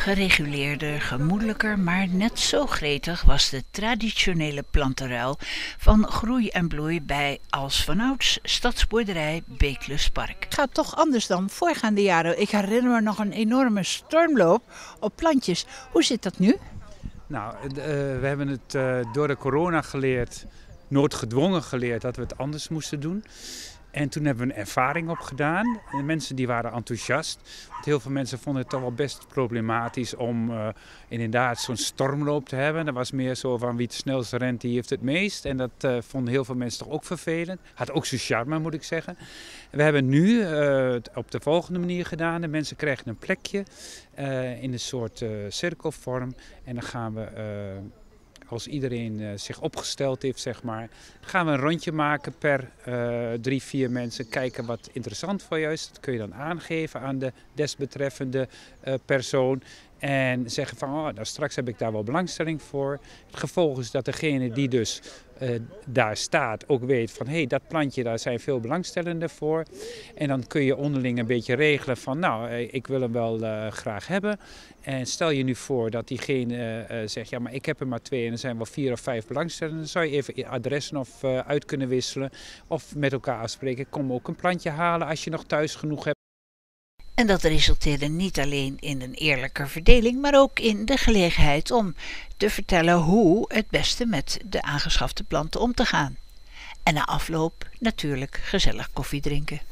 Gereguleerder, gemoedelijker, maar net zo gretig was de traditionele plantenruil van groei en bloei bij als vanouds stadsboerderij Beekluspark. Het gaat toch anders dan voorgaande jaren. Ik herinner me nog een enorme stormloop op plantjes. Hoe zit dat nu? Nou, we hebben het door de corona geleerd, noodgedwongen geleerd dat we het anders moesten doen. En toen hebben we een ervaring opgedaan. De mensen die waren enthousiast. Want heel veel mensen vonden het toch wel best problematisch om inderdaad zo'n stormloop te hebben. Dat was meer zo van wie het snelst rent, die heeft het meest. En dat vonden heel veel mensen toch ook vervelend. Had ook zijn charme, moet ik zeggen. We hebben nu op de volgende manier gedaan. De mensen krijgen een plekje in een soort cirkelvorm. En dan gaan we... als iedereen zich opgesteld heeft, zeg maar, gaan we een rondje maken per 3-4 mensen. Kijken wat interessant voor je is. Dat kun je dan aangeven aan de desbetreffende persoon. En zeggen van, nou, straks heb ik daar wel belangstelling voor. Het gevolg is dat degene die dus daar staat ook weet van, hé, dat plantje, daar zijn veel belangstellenden voor. En dan kun je onderling een beetje regelen van, nou, ik wil hem wel graag hebben. En stel je nu voor dat diegene zegt, ja, maar ik heb er maar 2 en er zijn wel 4 of 5 belangstellenden. Dan zou je even adressen of uit kunnen wisselen of met elkaar afspreken. Kom ook een plantje halen als je nog thuis genoeg hebt. En dat resulteerde niet alleen in een eerlijke verdeling, maar ook in de gelegenheid om te vertellen hoe het beste met de aangeschafte planten om te gaan. En na afloop natuurlijk gezellig koffie drinken.